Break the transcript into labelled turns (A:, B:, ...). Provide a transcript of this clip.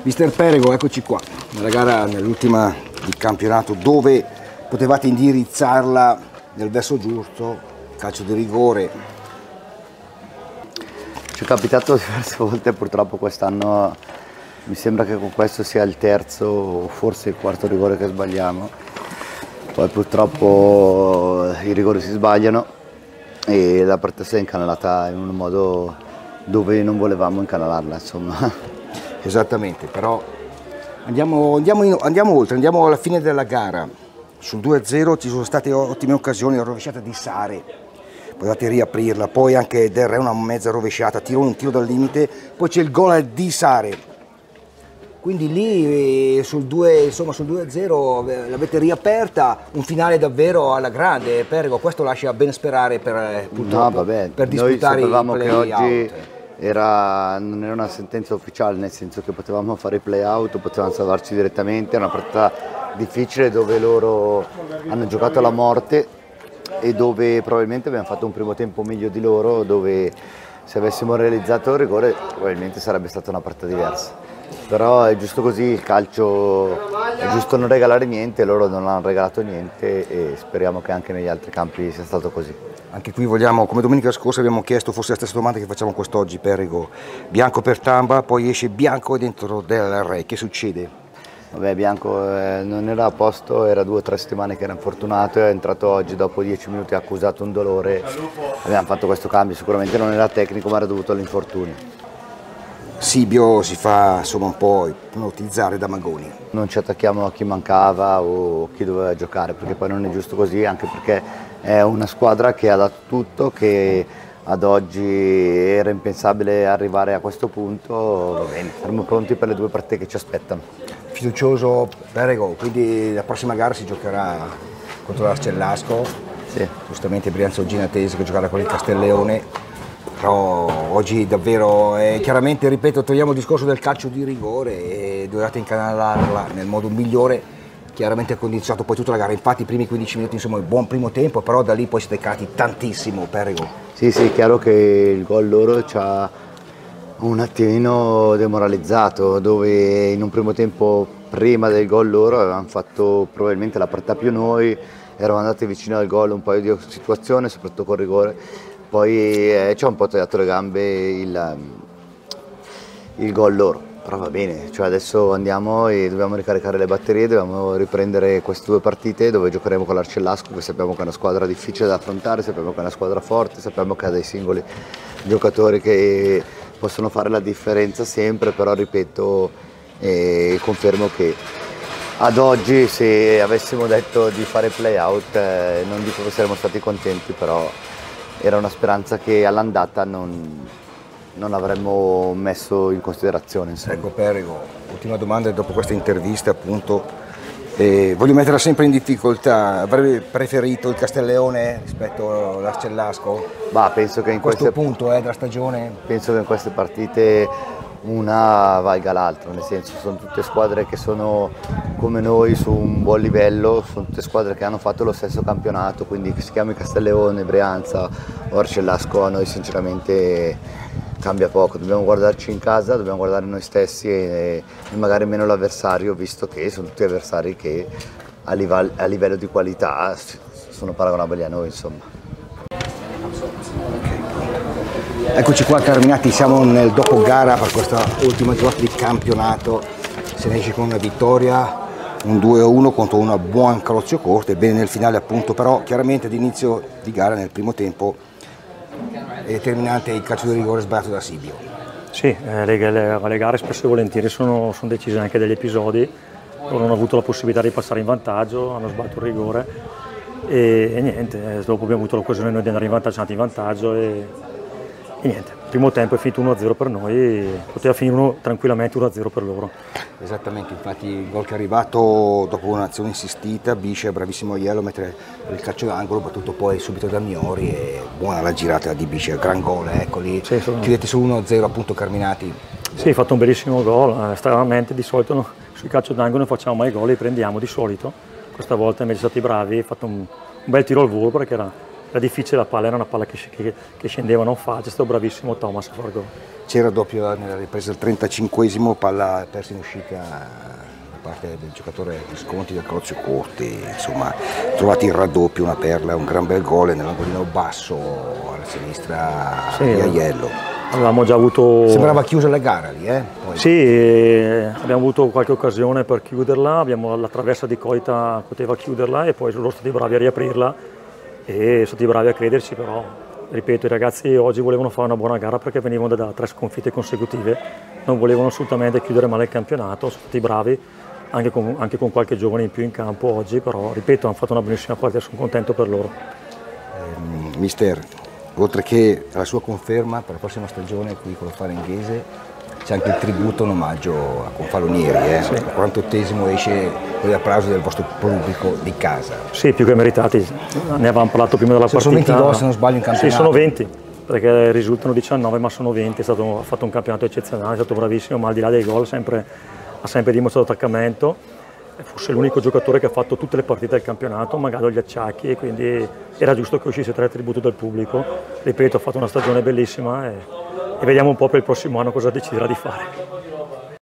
A: Mister Perego, eccoci qua, nella gara, nell'ultima di campionato, dove potevate indirizzarla nel verso giusto, calcio di rigore.
B: Ci è capitato diverse volte, purtroppo quest'anno mi sembra che con questo sia il terzo o forse il quarto rigore che sbagliamo. Poi purtroppo i rigori si sbagliano e la partita si è incanalata in un modo dove non volevamo incanalarla, insomma.
A: Esattamente, però andiamo oltre, andiamo alla fine della gara. Sul 2-0 ci sono state ottime occasioni, la rovesciata di Sare, potevate riaprirla, poi anche Del Re una mezza rovesciata, un tiro dal limite, poi c'è il gol di Sare. Quindi lì sul 2-0 l'avete riaperta, un finale davvero alla grande. Perego, questo lascia ben sperare per, purtroppo, per disputare i play-out.
B: Non era una sentenza ufficiale, nel senso che potevamo fare i play-out, potevamo salvarci direttamente. È una partita difficile dove loro hanno giocato alla morte e dove probabilmente abbiamo fatto un primo tempo meglio di loro, dove se avessimo realizzato il rigore probabilmente sarebbe stata una partita diversa. Però è giusto così, il calcio è giusto non regalare niente, loro non hanno regalato niente e speriamo che anche negli altri campi sia stato così.
A: Anche qui vogliamo, come domenica scorsa abbiamo chiesto, forse la stessa domanda che facciamo quest'oggi, Perego. Bianco per Tamba, poi esce Bianco dentro Del Re, che succede?
B: Vabbè, Bianco non era a posto, era 2 o 3 settimane che era infortunato, è entrato oggi dopo 10 minuti, ha accusato un dolore, abbiamo fatto questo cambio, sicuramente non era tecnico ma era dovuto all'infortunio.
A: Sibio si fa insomma un po' ipnotizzare da Magoni.
B: Non ci attacchiamo a chi mancava o chi doveva giocare, perché poi non è giusto così, anche perché è una squadra che ha dato tutto, che ad oggi era impensabile arrivare a questo punto. Va bene, saremo pronti per le 2 partite che ci aspettano.
A: Fiducioso Perego, quindi la prossima gara si giocherà contro l'Arcellasco.
B: Sì.
A: Giustamente Brianza Ginatesi che giocherà con il Castelleone. Però oggi davvero, chiaramente ripeto, togliamo il discorso del calcio di rigore e dovevate incanalarla nel modo migliore, chiaramente ha condizionato poi tutta la gara. Infatti i primi 15 minuti insomma un buon primo tempo, però da lì poi siete calati tantissimo, Perego.
B: Sì, è chiaro che il gol loro ci ha un attimino demoralizzato, dove in un primo tempo prima del gol loro avevamo fatto probabilmente la partita più noi, eravamo andati vicino al gol un paio di situazioni, soprattutto col rigore. Poi ci ha un po' tagliato le gambe il gol loro, però va bene, cioè adesso andiamo e dobbiamo ricaricare le batterie, dobbiamo riprendere queste 2 partite dove giocheremo con l'Arcellasco, che sappiamo che è una squadra difficile da affrontare, sappiamo che è una squadra forte, sappiamo che ha dei singoli giocatori che possono fare la differenza sempre, però ripeto e confermo che ad oggi se avessimo detto di fare play-out non dico che saremmo stati contenti, però era una speranza che all'andata non avremmo messo in considerazione. Insomma.
A: Ecco Perego, ultima domanda dopo questa intervista appunto, voglio metterla sempre in difficoltà, avrebbe preferito il Castelleone rispetto all'Arcellasco?
B: Penso che in
A: questo punto della stagione?
B: Penso che in queste partite una valga l'altra, nel senso sono tutte squadre che sono come noi su un buon livello, sono tutte squadre che hanno fatto lo stesso campionato, quindi che si chiami Castelleone, Brianza o Arcellasco, a noi sinceramente cambia poco, dobbiamo guardarci in casa, dobbiamo guardare noi stessi e magari meno l'avversario, visto che sono tutti avversari che a livello di qualità sono paragonabili a noi, insomma.
A: Eccoci qua Carminati, siamo nel dopo gara per questa ultima giornata di campionato, se ne esce con una vittoria, un 2-1 contro una buon Crozio Corte, bene nel finale appunto, però chiaramente ad inizio di gara nel primo tempo è determinante il calcio di rigore sbagliato da Sibio.
C: Sì, le gare spesso e volentieri sono decise anche dagli episodi, loro non hanno avuto la possibilità di passare in vantaggio, hanno sbagliato il rigore e niente, dopo abbiamo avuto l'occasione noi di andare in vantaggio, siamo andati in vantaggio e niente, il primo tempo è finito 1-0 per noi, poteva finire tranquillamente 1-0 per loro.
A: Esattamente, infatti il gol che è arrivato dopo un'azione insistita, Bisce, bravissimo Iello, mentre il calcio d'angolo battuto poi subito da Miori e buona la girata di Bisce, gran gol, eccoli, sì, chiudete su 1-0 appunto Carminati.
C: Sì, hai fatto un bellissimo gol, stranamente di solito sui calcio d'angolo non facciamo mai gol, li prendiamo di solito, questa volta invece siamo stati bravi, hai fatto un bel tiro al volo perché era era difficile, la palla era una palla che scendeva non facile, è stato bravissimo Thomas a far gol.
A: C'era doppio nella ripresa del 35esimo, palla persa in uscita da parte del giocatore Visconti del Crozio Corti, insomma trovati il raddoppio, una perla, un gran bel gol nell'angolino basso alla sinistra di Aiello.
C: Avevamo già avuto...
A: Sembrava chiusa la gara lì, Poi.
C: Sì, abbiamo avuto qualche occasione per chiuderla, la traversa di Coita poteva chiuderla e poi sono stati bravi a riaprirla e sono stati bravi a crederci, però ripeto, i ragazzi oggi volevano fare una buona gara perché venivano da 3 sconfitte consecutive, non volevano assolutamente chiudere male il campionato, sono stati bravi anche con qualche giovane in più in campo oggi, però ripeto, hanno fatto una buonissima partita, sono contento per loro.
A: Mister, oltre che la sua conferma per la prossima stagione qui con lo Farenghese, c'è anche il tributo, un omaggio a Confalonieri,
C: Sì.
A: Al 48esimo esce con l'applauso del vostro pubblico di casa.
C: Sì, più che meritati, ne avevamo parlato prima della partita.
A: Sono 20 gol se non sbaglio in campionato.
C: Sì, sono 20, perché risultano 19 ma sono 20, ha fatto un campionato eccezionale, è stato bravissimo, ma al di là dei gol ha sempre dimostrato attaccamento, forse l'unico giocatore che ha fatto tutte le partite del campionato, magari gli acciacchi, e quindi era giusto che uscisse tra il tributo del pubblico. Ripeto, ha fatto una stagione bellissima e vediamo un po' per il prossimo anno cosa deciderà di fare.